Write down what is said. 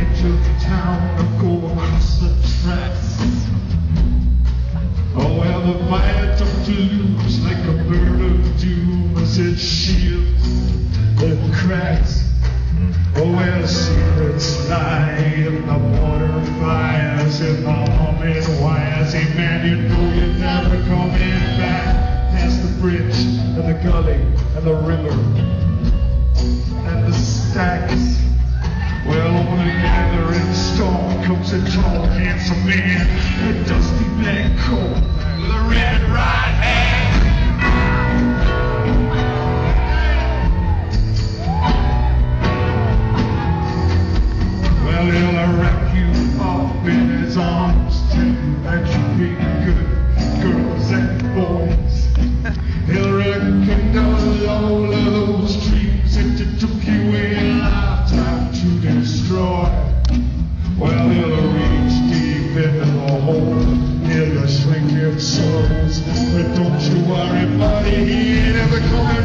into the town or go across the tracks. Oh, well, the viaduct to lose like a bird of doom as it shields and cracks. Oh, well, secrets lie in the water fires, in the humming wires. Hey, man, you know you're never coming back past the bridge and the gully and the river and the stacks. Well, on a gathering storm comes a tall, handsome man with a dusty black coat with a red right hand. Well, he'll wrap you up in his arms, tell you that you be good girls and boys. He'll rekindle all of those dreams that it took you a lifetime to destroy. Well, he'll reach deep into the hole, he'll shrink your souls. But don't you worry, buddy, he ain't ever coming